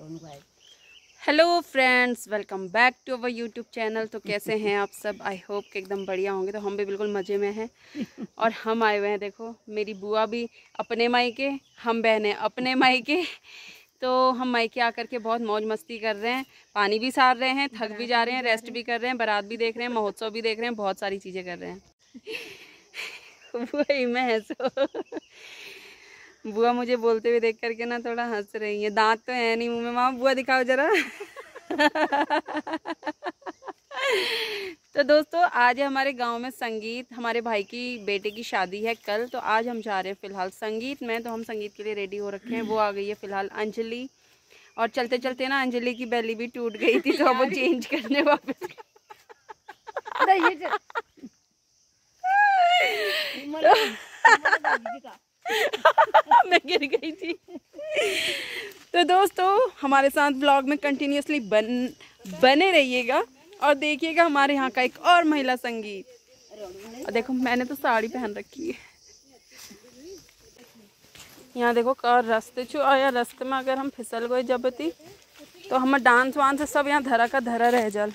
Hello friends, welcome back to our YouTube channel. तो कैसे हैं आप सब? आई होप कि एकदम बढ़िया होंगे। तो हम भी बिल्कुल मज़े में हैं और हम आए हुए हैं, देखो मेरी बुआ भी अपने मायके, हम बहनें अपने मायके। तो हम मायके आकर के बहुत मौज मस्ती कर रहे हैं, पानी भी सार रहे हैं, थक भी जा रहे हैं, रेस्ट भी कर रहे हैं, बारात भी देख रहे हैं, महोत्सव भी देख रहे हैं, बहुत सारी चीज़ें कर रहे हैं। वही मैं है सो बुआ मुझे बोलते हुए देख करके ना थोड़ा हंस रही है। दांत तो है नहीं मुंह में। मामा बुआ दिखाओ जरा। तो दोस्तों, आज हमारे गांव में संगीत, हमारे भाई की बेटे की शादी है कल। तो आज हम जा रहे हैं फिलहाल संगीत में। तो हम संगीत के लिए रेडी हो रखे हैं। वो आ गई है फिलहाल अंजलि, और चलते चलते ना अंजलि की बेली भी टूट गई थी, तो अब वो चेंज करने वापस मैं गिर गई थी। तो दोस्तों, हमारे साथ ब्लॉग में कंटिन्यूसली बने रहिएगा और देखिएगा हमारे यहाँ का एक और महिला संगीत। और देखो मैंने तो साड़ी पहन रखी है। यहाँ देखो कर रास्ते छू, और या रास्ते में अगर हम फिसल गए जब थी तो हम डांस वांस सब यहाँ धरा का धरा रह जाल।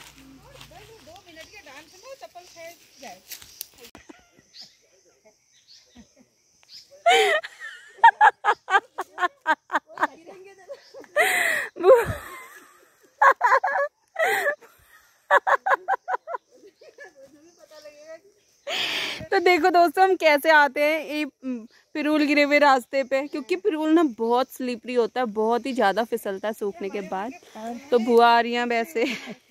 तो देखो दोस्तों, हम कैसे आते हैं ये पिरूल गिरे हुए रास्ते पे, क्योंकि पिरूल ना बहुत स्लिपरी होता है, बहुत ही ज़्यादा फिसलता है सूखने के बाद। तो बुआ आ रही हैं वैसे।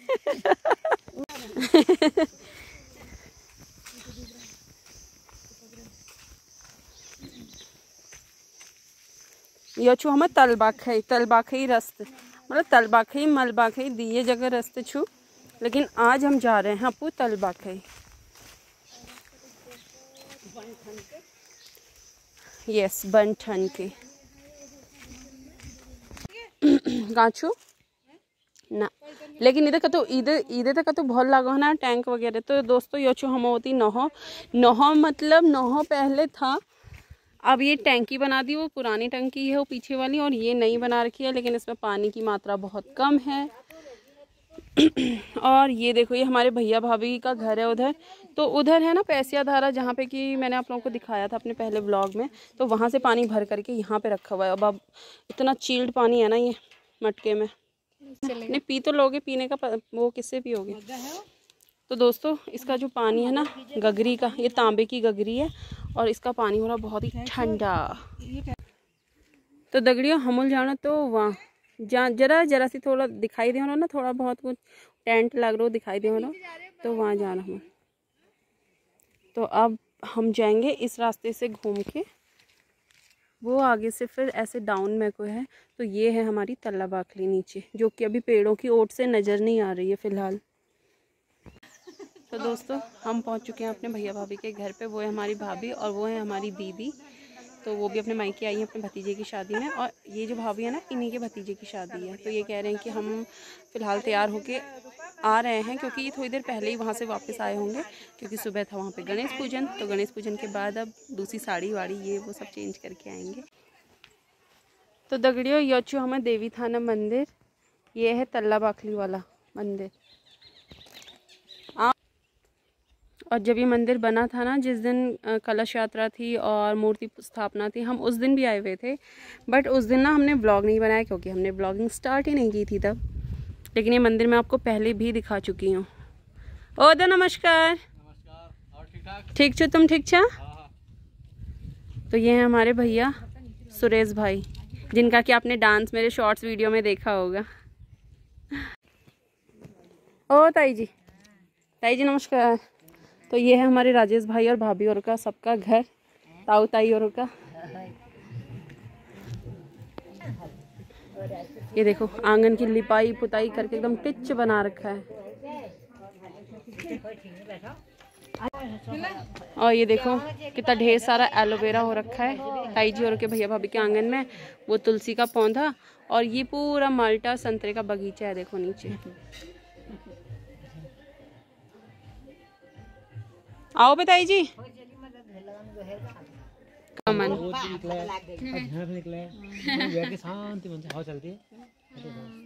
यो छू हमें तलबाखई रास्ते, मतलब तलबाखई मलबाखई दिए जगह रास्ते छू, लेकिन आज हम जा रहे हैं अपू तलबाखई। यस, बनठन के गाछू ना, लेकिन इधर का तो इधर तक का तो बहुत लगा है ना टैंक वगैरह। तो दोस्तों यो छू हम होती नहो मतलब नहो पहले था, अब ये टैंकी बना दी। वो पुरानी टंकी है वो पीछे वाली, और ये नई बना रखी है, लेकिन इसमें पानी की मात्रा बहुत कम है। और ये देखो, ये हमारे भैया भाभी का घर है उधर। तो उधर है ना पैसिया धारा, जहाँ पे कि मैंने आप लोगों को दिखाया था अपने पहले व्लॉग में। तो वहाँ से पानी भर करके यहाँ पे रखा हुआ है। अब इतना चिल्ड पानी है ना ये मटके में। नहीं पी तो लोगे, पीने का वो किससे पियोगे। तो दोस्तों, इसका जो पानी है ना गगरी का, ये तांबे की गगरी है, और इसका पानी हो रहा बहुत ही ठंडा। तो दगड़ियों हमल जाना तो वहाँ जरा सी थोड़ा दिखाई दे ना, थोड़ा बहुत कुछ टेंट लग रहा हो दिखाई दे ना, तो वहाँ जाना हम। तो अब हम जाएंगे इस रास्ते से घूम के, वो आगे से फिर ऐसे डाउन में को है। तो ये है हमारी तल्ला बाखली नीचे, जो कि अभी पेड़ों की ओट से नज़र नहीं आ रही है फ़िलहाल। तो दोस्तों, हम पहुंच चुके हैं अपने भैया भाभी के घर पे। वो है हमारी भाभी और वो है हमारी दीदी। तो वो भी अपने मायके आई हैं अपने भतीजे की शादी में, और ये जो भाभी है ना इन्हीं के भतीजे की शादी है। तो ये कह रहे हैं कि हम फ़िलहाल तैयार होके आ रहे हैं, क्योंकि ये थोड़ी देर पहले ही वहाँ से वापस आए होंगे, क्योंकि सुबह था वहाँ पे गणेश पूजन। तो गणेश पूजन के बाद अब दूसरी साड़ी वाड़ी ये वो सब चेंज करके आएंगे। तो दगड़ियों, योचू हमें देवी थाना मंदिर, ये है तल्ला बाखली वाला मंदिर। और जब ये मंदिर बना था ना, जिस दिन कलश यात्रा थी और मूर्ति स्थापना थी, हम उस दिन भी आए हुए थे। बट उस दिन ना हमने ब्लॉग नहीं बनाया, क्योंकि हमने ब्लॉगिंग स्टार्ट ही नहीं की थी तब। लेकिन ये मंदिर मैं आपको पहले भी दिखा चुकी हूँ। ओदा नमस्कार। ठीक छो तुम? ठीक छा? तो ये हैं हमारे भैया सुरेश भाई, जिनका कि आपने डांस मेरे शॉर्ट्स वीडियो में देखा होगा। ओ ताई जी नमस्कार। तो ये है हमारे राजेश भाई और भाभी और का सबका घर, ताऊ ताई और का। ये देखो आंगन की लिपाई पुताई करके एकदम टिच बना रखा है। और ये देखो कितना ढेर सारा एलोवेरा हो रखा है ताई जी और के भैया भाभी के आंगन में। वो तुलसी का पौधा, और ये पूरा माल्टा संतरे का बगीचा है, देखो नीचे। आओ बताई जी। कमन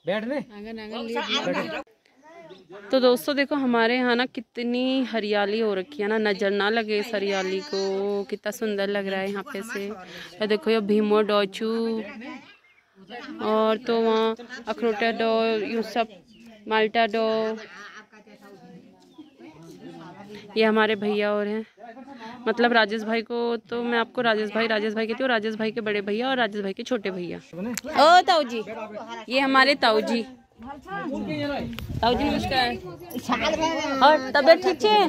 तो दोस्तों देखो हमारे यहाँ ना कितनी हरियाली हो रखी है ना, नजर ना लगे इस हरियाली को, कितना सुंदर लग रहा है यहाँ पे से। ये देखो ये भीमो डोचू और तो वहाँ अखरोटा डो, यू सब माल्टा डो। ये हमारे भैया और हैं, मतलब राजेश भाई को तो मैं आपको राजेश भाई कहती हूँ, राजेश भाई के बड़े भैया और राजेश भाई के छोटे भैया। ओ ताऊ जी, ये हमारे ताऊ जी। ताऊ जी नमस्कार। और तबीयत ठीक है?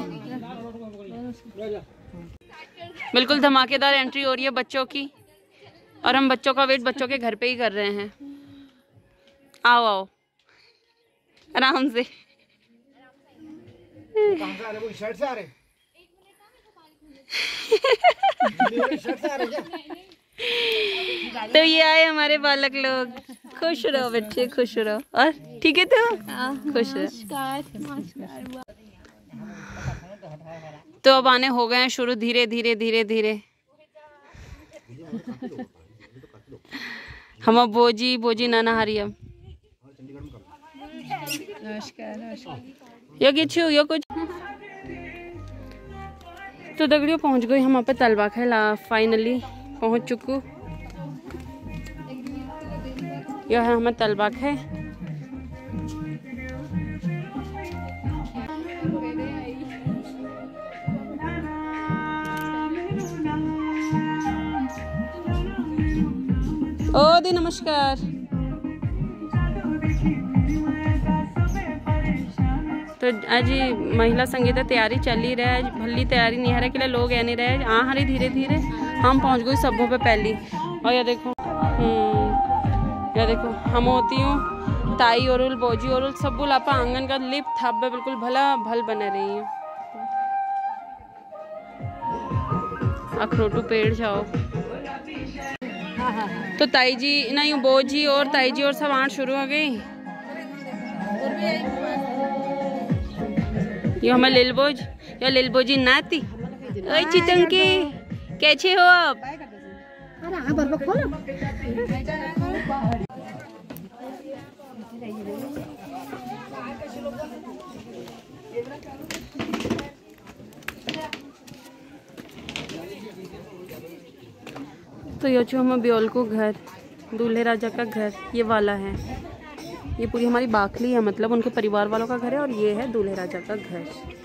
बिल्कुल धमाकेदार एंट्री हो रही है बच्चों की, और हम बच्चों का वेट बच्चों के घर पे ही कर रहे हैं। आओ आओ आराम से। शर्ट से आ रहे तो ये आए हमारे बालक लोग। खुश रहो बच्चे, खुश रहो। और ठीक है तो खुश रहो। तो अब आने हो गए हैं शुरू, धीरे धीरे धीरे धीरे। हम अब बोजी नाना हरियम। यो कुछ तो दगड़ियों पहुंच गई हम पे तलवा खेला, फाइनली पहुंच चुकू। यह है हमें तलबाक है। ओ दी नमस्कार। तो आज महिला संगीत तैयारी चल ही रहा है, भली तैयारी नहीं है कि लोग आ नहीं रहे आ हरी धीरे धीरे हम पहुंच गए सबों पे पहली। और ये देखो हम होती हूँ ताई और बोजी और सब बुलापा आंगन का लिप थाप बिल्कुल भला भल बने रही है। अखरोटू पेड़ जाओ तो ताई जी नहीं बोजी और ताई जी और सब आठ शुरू हो गई। ये हमें लिलबोज या लिलबोजी नाती। ओए चितंकी कैसे हो आप? तो ये जो हमें ब्योल को घर, दूल्हे राजा का घर ये वाला है। ये पूरी हमारी बाखली है, मतलब उनके परिवार वालों का घर है, और ये है दूल्हे राजा का घर।